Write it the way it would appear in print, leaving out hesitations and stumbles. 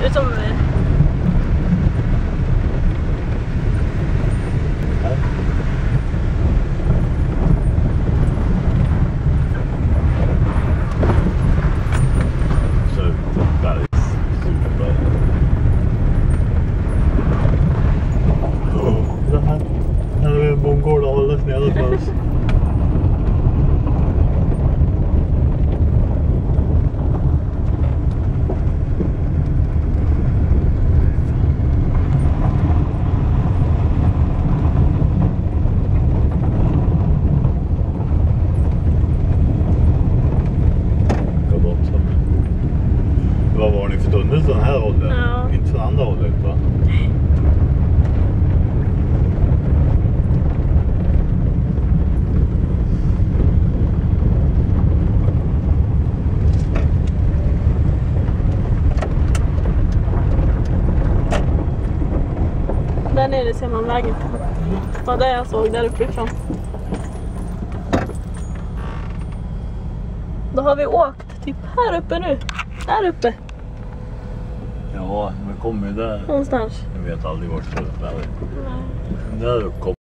Ser ut som... Här är bondgård alldeles nere för oss. Vad var ni för tunnel den här hållet? Ja. Inte från andra hållet va? Där nere ser man vägen. Vad det jag såg där uppifrån. Då har vi åkt typ här uppe nu. Där uppe. Ja, men kommer ju där. Någonstans. Jag vet aldrig vart det är. Nej. Där uppe.